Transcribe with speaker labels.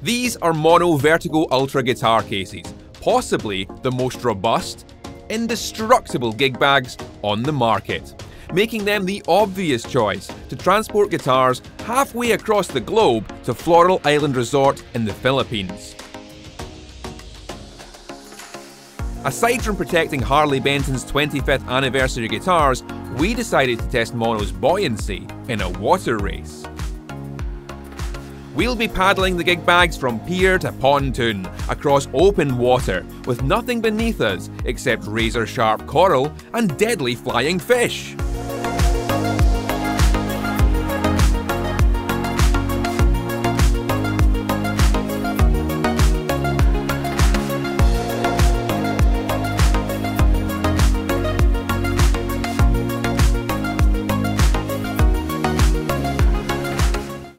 Speaker 1: These are mono vertigo ultra guitar cases, possibly the most robust, indestructible gig bags on the market, making them the obvious choice to transport guitars halfway across the globe to Floral Island Resort in the Philippines. Aside from protecting Harley Benton's 25th anniversary guitars, we decided to test mono's buoyancy in a water race. We'll be paddling the gig bags from pier to pontoon, across open water, with nothing beneath us except razor-sharp coral and deadly flying fish.